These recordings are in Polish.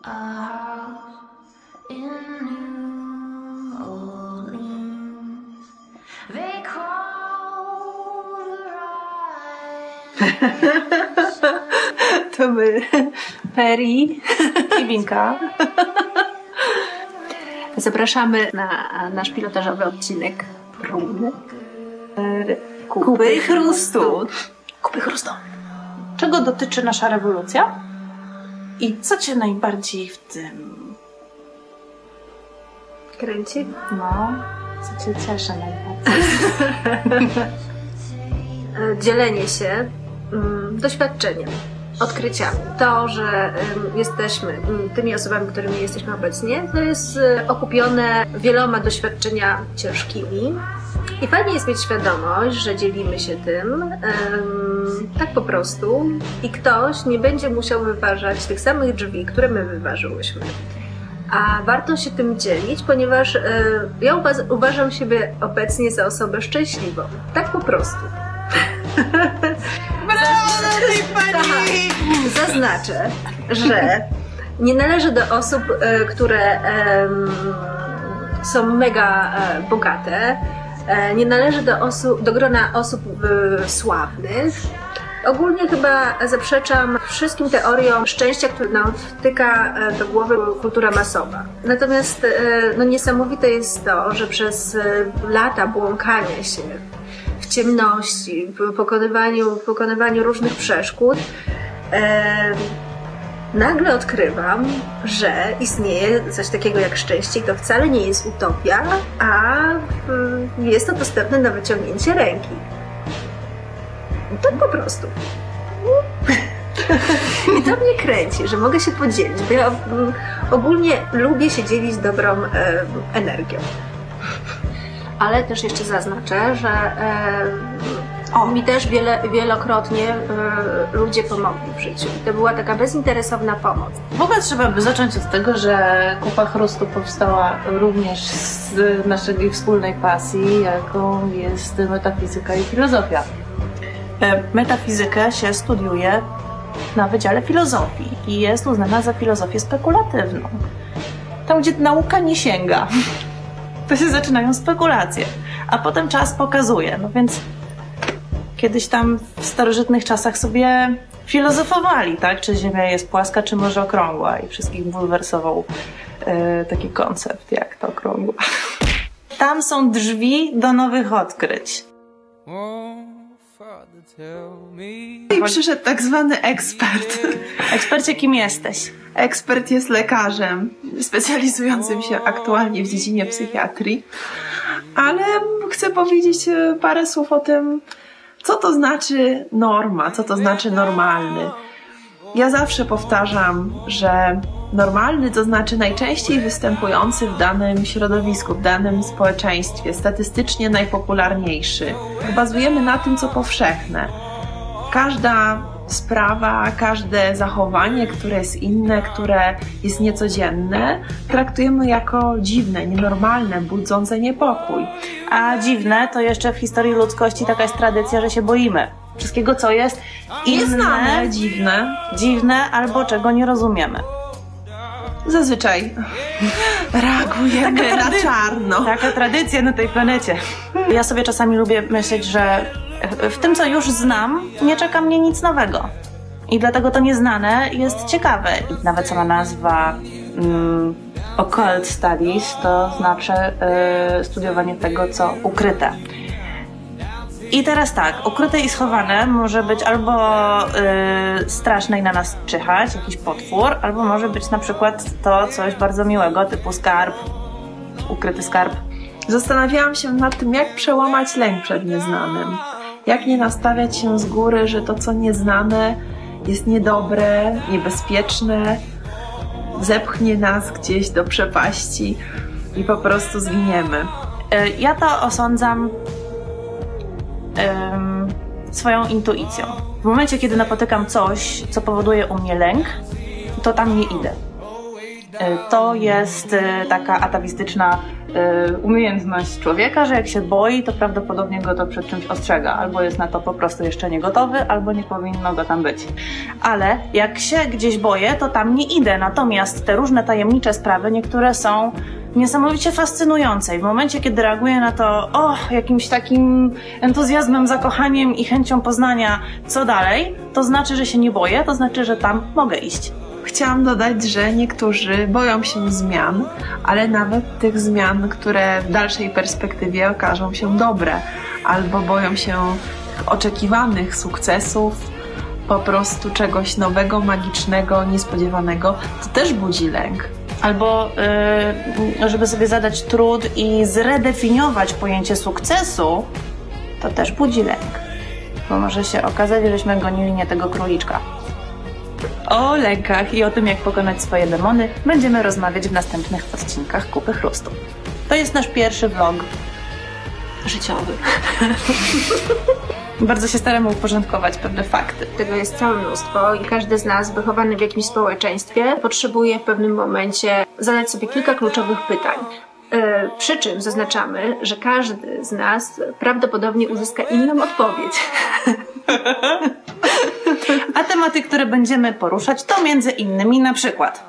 To by Peri i Binka. Zapraszamy na nasz pilotażowy odcinek próbny Kupy Chrustu. Kupy Chrustu. Czego dotyczy nasza rewolucja? I co Cię najbardziej w tym kręci? No, co Cię cieszy najbardziej? Dzielenie się doświadczeniem, odkryciami. To, że jesteśmy tymi osobami, którymi jesteśmy obecnie, to jest okupione wieloma doświadczeniami ciężkimi. I fajnie jest mieć świadomość, że dzielimy się tym tak po prostu i ktoś nie będzie musiał wyważać tych samych drzwi, które my wyważyłyśmy. A warto się tym dzielić, ponieważ ja uważam siebie obecnie za osobę szczęśliwą. Tak po prostu. Zaznaczę, że nie należę do osób, które są mega bogate. Nie należy do grona osób sławnych. Ogólnie chyba zaprzeczam wszystkim teoriom szczęścia, które nam wtyka do głowy kultura masowa. Natomiast niesamowite jest to, że przez lata błąkania się w ciemności, w pokonywaniu różnych przeszkód, nagle odkrywam, że istnieje coś takiego jak szczęście i to wcale nie jest utopia, a jest to dostępne na wyciągnięcie ręki. Tak po prostu. I to mnie kręci, że mogę się podzielić, bo ja ogólnie lubię się dzielić dobrą energią. Ale też jeszcze zaznaczę, że mi też wielokrotnie ludzie pomogli w życiu. To była taka bezinteresowna pomoc. W ogóle trzeba by zacząć od tego, że Kupa Chrustu powstała również z naszej wspólnej pasji, jaką jest metafizyka i filozofia. Metafizykę się studiuje na Wydziale Filozofii i jest uznana za filozofię spekulatywną. Tam, gdzie nauka nie sięga, to się zaczynają spekulacje, a potem czas pokazuje. No więc kiedyś tam w starożytnych czasach sobie filozofowali, tak? Czy Ziemia jest płaska, czy może okrągła, i wszystkich bulwersował taki koncept jak to okrągła. Tam są drzwi do nowych odkryć. I przyszedł tak zwany ekspert. Ekspercie, kim jesteś? Ekspert jest lekarzem specjalizującym się aktualnie w dziedzinie psychiatrii, ale chcę powiedzieć parę słów o tym, co to znaczy norma, co to znaczy normalny. Ja zawsze powtarzam, że normalny to znaczy najczęściej występujący w danym środowisku, w danym społeczeństwie, statystycznie najpopularniejszy. Bazujemy na tym, co powszechne. Każda sprawa, każde zachowanie, które jest inne, które jest niecodzienne, traktujemy jako dziwne, nienormalne, budzące niepokój. A dziwne to jeszcze w historii ludzkości taka jest tradycja, że się boimy wszystkiego, co jest inne, dziwne albo czego nie rozumiemy. Zazwyczaj reagujemy na czarno. Taka tradycja na tej planecie. Ja sobie czasami lubię myśleć, że w tym, co już znam, nie czeka mnie nic nowego. I dlatego to nieznane jest ciekawe. I nawet sama nazwa Occult Studies to znaczy studiowanie tego, co ukryte. I teraz tak, ukryte i schowane może być albo straszne i na nas czyhać, jakiś potwór, albo może być na przykład to coś bardzo miłego, typu skarb, ukryty skarb. Zastanawiałam się nad tym, jak przełamać lęk przed nieznanym. Jak nie nastawiać się z góry, że to, co nieznane, jest niedobre, niebezpieczne, zepchnie nas gdzieś do przepaści i po prostu zginiemy. Ja to osądzam swoją intuicją. W momencie, kiedy napotykam coś, co powoduje u mnie lęk, to tam nie idę. To jest taka atawistyczna umiejętność człowieka, że jak się boi, to prawdopodobnie go to przed czymś ostrzega. Albo jest na to po prostu jeszcze nie gotowy, albo nie powinno go tam być. Ale jak się gdzieś boję, to tam nie idę. Natomiast te różne tajemnicze sprawy, niektóre są niesamowicie fascynujące. I w momencie, kiedy reaguję na to jakimś takim entuzjazmem, zakochaniem i chęcią poznania, co dalej, to znaczy, że się nie boję, to znaczy, że tam mogę iść. Chciałam dodać, że niektórzy boją się zmian, ale nawet tych zmian, które w dalszej perspektywie okażą się dobre, albo boją się oczekiwanych sukcesów, po prostu czegoś nowego, magicznego, niespodziewanego. To też budzi lęk. Albo żeby sobie zadać trud i zredefiniować pojęcie sukcesu, to też budzi lęk. Bo może się okazać, żeśmy gonili nie tego króliczka. O lękach i o tym, jak pokonać swoje demony, będziemy rozmawiać w następnych odcinkach Kupy Chrustu. To jest nasz pierwszy vlog Życiowy. Bardzo się staramy uporządkować pewne fakty. Tego jest całe mnóstwo i każdy z nas wychowany w jakimś społeczeństwie potrzebuje w pewnym momencie zadać sobie kilka kluczowych pytań. Przy czym zaznaczamy, że każdy z nas prawdopodobnie uzyska inną odpowiedź. A tematy, które będziemy poruszać, to między innymi na przykład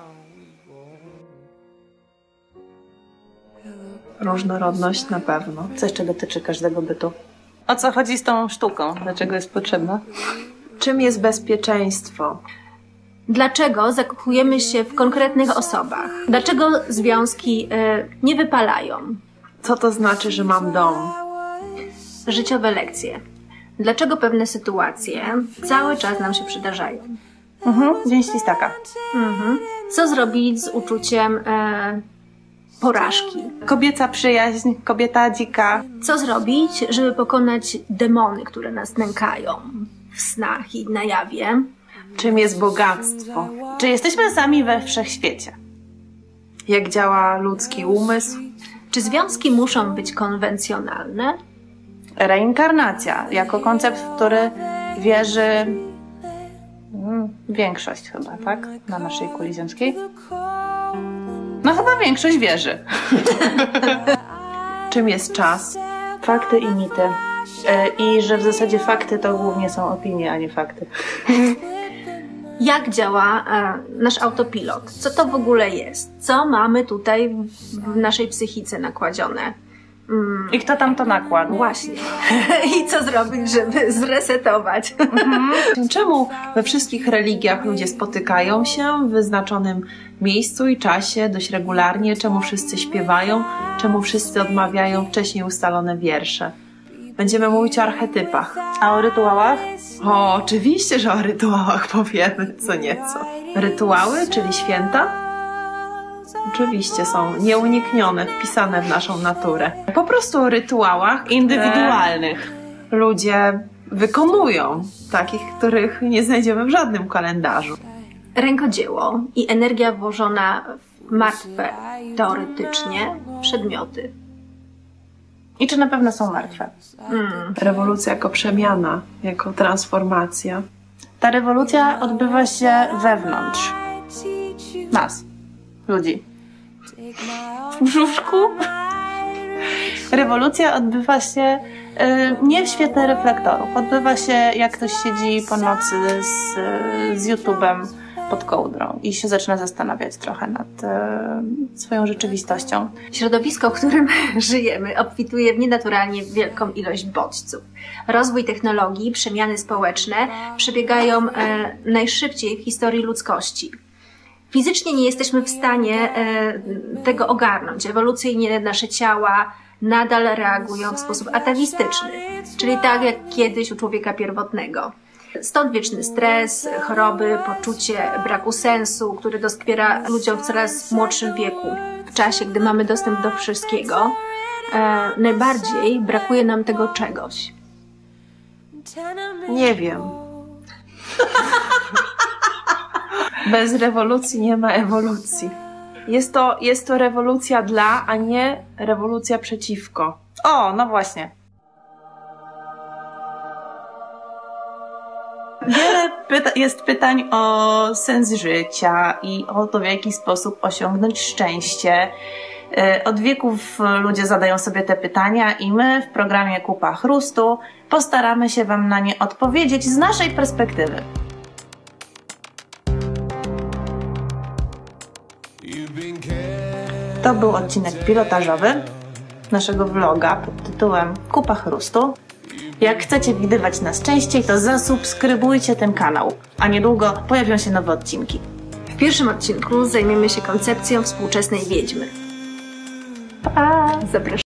Różnorodność na pewno. co jeszcze dotyczy każdego bytu. O co chodzi z tą sztuką? Dlaczego jest potrzebna? Czym jest bezpieczeństwo? Dlaczego zakochujemy się w konkretnych osobach? Dlaczego związki nie wypalają? Co to znaczy, że mam dom? Życiowe lekcje. Dlaczego pewne sytuacje cały czas nam się przydarzają? Dzień ślistaka. Co zrobić z uczuciem porażki? Kobieca przyjaźń, kobieta dzika. Co zrobić, żeby pokonać demony, które nas nękają w snach i na jawie? Czym jest bogactwo? Czy jesteśmy sami we wszechświecie? Jak działa ludzki umysł? Czy związki muszą być konwencjonalne? Reinkarnacja jako koncept, w który wierzy większość chyba, tak? Na naszej kuli ziemskiej. No chyba większość wierzy. Czym jest czas? Fakty i mity. I że w zasadzie fakty to głównie są opinie, a nie fakty. Jak działa nasz autopilot? Co to w ogóle jest? Co mamy tutaj w naszej psychice nakładzione? I kto tam to nakładł? Właśnie. I co zrobić, żeby zresetować? Czemu we wszystkich religiach ludzie spotykają się w wyznaczonym miejscu i czasie dość regularnie? Czemu wszyscy śpiewają? Czemu wszyscy odmawiają wcześniej ustalone wiersze? Będziemy mówić o archetypach. A o rytuałach? O, oczywiście, że o rytuałach powiemy co nieco. Rytuały, czyli święta? Oczywiście są nieuniknione, wpisane w naszą naturę. Po prostu o rytuałach Indywidualnych. Ludzie wykonują, takich, których nie znajdziemy w żadnym kalendarzu. Rękodzieło i energia włożona w martwe, teoretycznie, przedmioty. I czy na pewno są martwe? Rewolucja jako przemiana, jako transformacja. Ta rewolucja odbywa się wewnątrz nas, ludzi. W brzuszku. Rewolucja odbywa się nie w świetle reflektorów. Odbywa się, jak ktoś siedzi po nocy z YouTube'em pod kołdrą i się zaczyna zastanawiać trochę nad swoją rzeczywistością. Środowisko, w którym żyjemy, obfituje w nienaturalnie wielką ilość bodźców. Rozwój technologii, przemiany społeczne przebiegają najszybciej w historii ludzkości. Fizycznie nie jesteśmy w stanie tego ogarnąć. Ewolucyjnie nasze ciała nadal reagują w sposób atawistyczny, czyli tak jak kiedyś u człowieka pierwotnego. Stąd wieczny stres, choroby, poczucie braku sensu, który doskwiera ludziom w coraz młodszym wieku. W czasie, gdy mamy dostęp do wszystkiego, najbardziej brakuje nam tego czegoś. Nie wiem. Bez rewolucji nie ma ewolucji. Jest to rewolucja dla, a nie rewolucja przeciwko. O, no właśnie. Wiele jest pytań o sens życia i o to, w jaki sposób osiągnąć szczęście. Od wieków ludzie zadają sobie te pytania i my w programie Kupa Chrustu postaramy się Wam na nie odpowiedzieć z naszej perspektywy. To był odcinek pilotażowy naszego vloga pod tytułem Kupa Chrustu. Jak chcecie widywać nas częściej, to zasubskrybujcie ten kanał, a niedługo pojawią się nowe odcinki. W pierwszym odcinku zajmiemy się koncepcją współczesnej wiedźmy. Pa! Zapraszam.